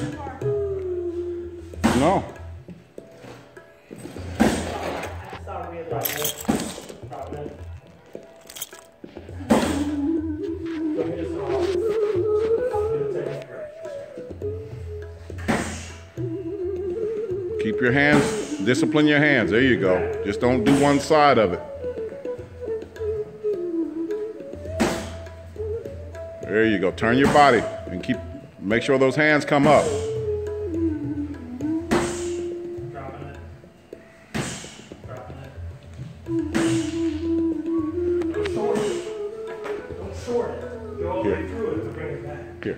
No. Keep your hands, discipline your hands. There you go. Just don't do one side of it. There you go. Turn your body and make sure those hands come up. Dropping it. Dropping it. Don't short it. Don't short it. Go all the way through it to bring it back. Here.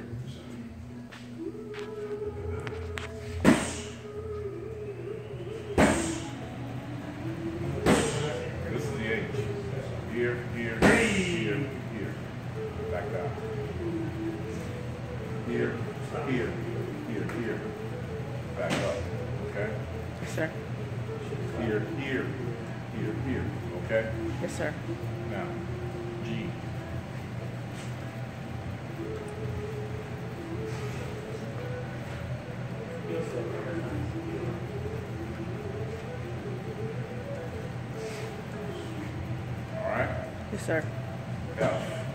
This is the H. Here, here, here, here. Back down. Here, here, here, here. Back up. Okay? Yes, sir. Here, here, here, here. Okay? Yes, sir. Now, G. All right? Yes, sir. F.